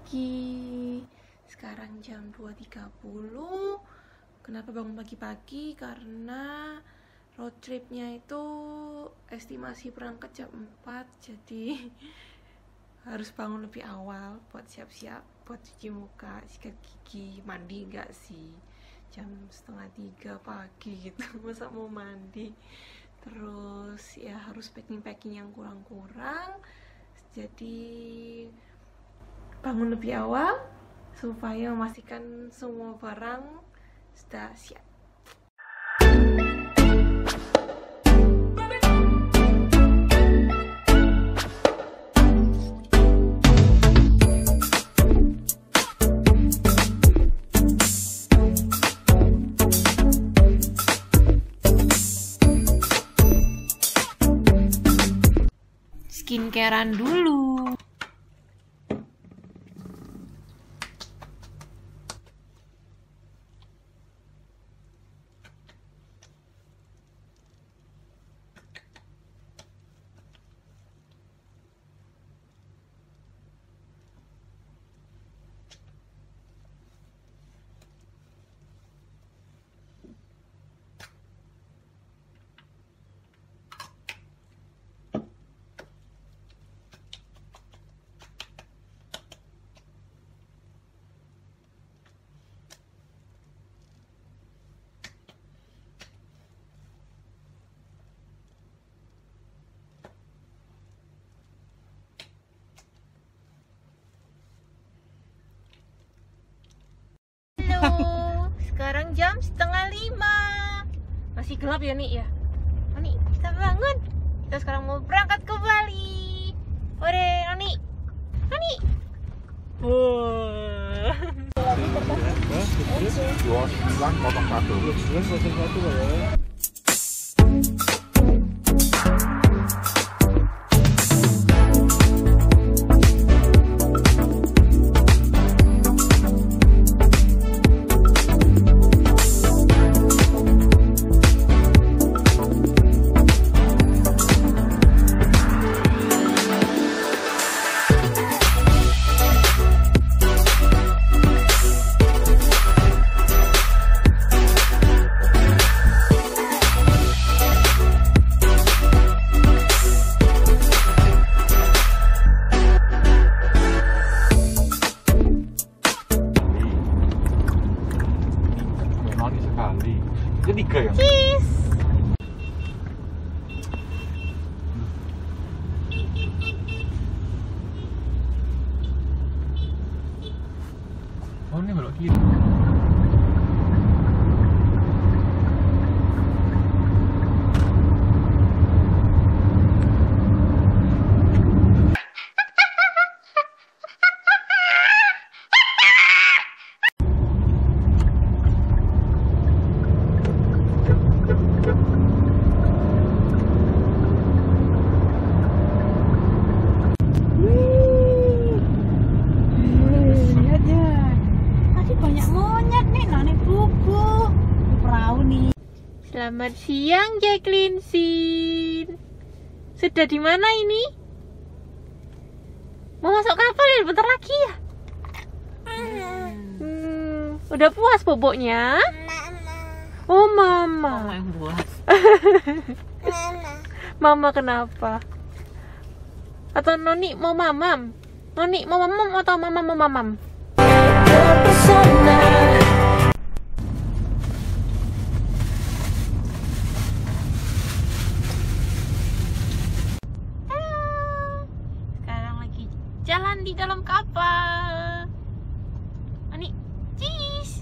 pagi. Sekarang jam 2.30. Kenapa bangun pagi-pagi? Karena road tripnya itu estimasi berangkat jam 4. Jadi harus bangun lebih awal buat siap-siap, buat cuci muka, sikat gigi, mandi enggak sih, jam 2:30 pagi gitu. Masa mau mandi. Terus ya harus packing yang kurang-kurang. Jadi bangun lebih awal supaya memastikan semua barang sudah siap. Skincarean dulu. Halo, sekarang jam 4:30. Masih gelap ya Nik ya? Noni, kita bangun. Kita sekarang mau berangkat ke Bali. Ore, Noni. Noni. Wow. 29,1 ya. Sekali. Itu 3 ya? Cheese. Oh, ini belok kiri. Selamat siang, Jacqueline Sin. Sudah di mana ini? Mau masuk kapal ya bentar lagi ya? Udah puas boboknya? Oh, Mama. Mama yang puas. Mama kenapa? Atau Noni mau mamam? Noni mau mamam atau Mama mau mamam? Jalan di dalam kapal. Ani, cheese.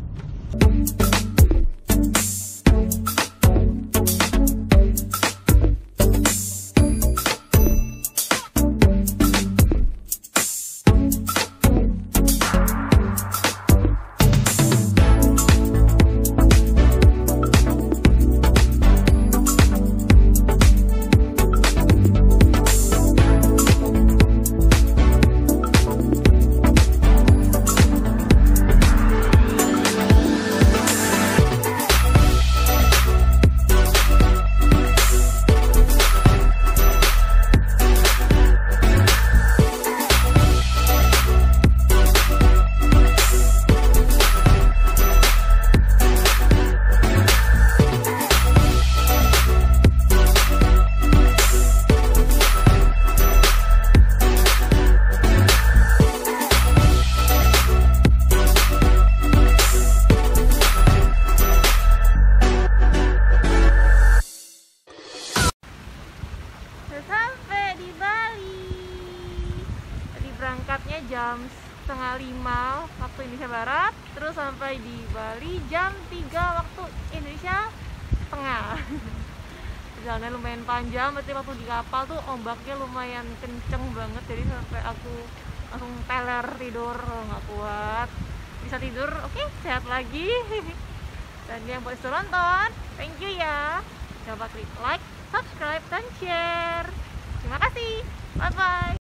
Indonesia Barat, terus sampai di Bali jam 3 waktu Indonesia Tengah. Perjalanannya lumayan panjang, berarti waktu di kapal tuh ombaknya lumayan kenceng banget, jadi sampai aku langsung teler tidur, nggak kuat. Bisa tidur, oke, sehat lagi. Dan yang buat sudah nonton, thank you ya. Jangan lupa klik like, subscribe, dan share. Terima kasih, bye bye.